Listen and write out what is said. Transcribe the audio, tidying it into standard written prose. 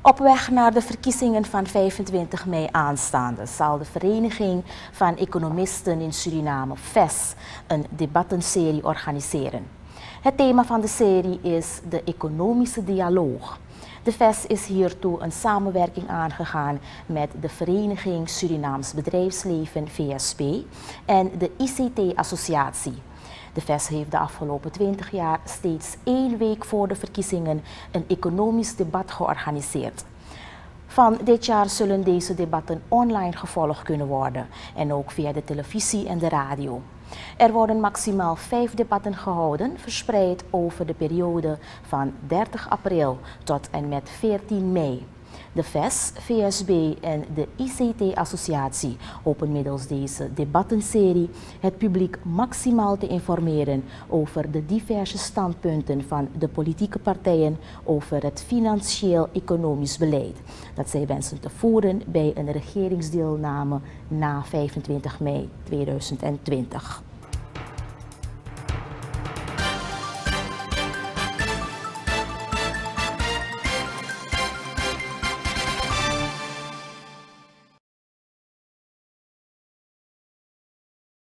Op weg naar de verkiezingen van 25 mei aanstaande zal de Vereniging van Economisten in Suriname, VES, een debattenserie organiseren. Het thema van de serie is de economische dialoog. De VES is hiertoe een samenwerking aangegaan met de Vereniging Surinaams Bedrijfsleven, VSB, en de ICT-associatie. De VES heeft de afgelopen 20 jaar steeds 1 week voor de verkiezingen een economisch debat georganiseerd. Van dit jaar zullen deze debatten online gevolgd kunnen worden en ook via de televisie en de radio. Er worden maximaal 5 debatten gehouden, verspreid over de periode van 30 april tot en met 14 mei. De VES, VSB en de ICT-associatie hopen middels deze debattenserie het publiek maximaal te informeren over de diverse standpunten van de politieke partijen over het financieel-economisch beleid dat zij wensen te voeren bij een regeringsdeelname na 25 mei 2020.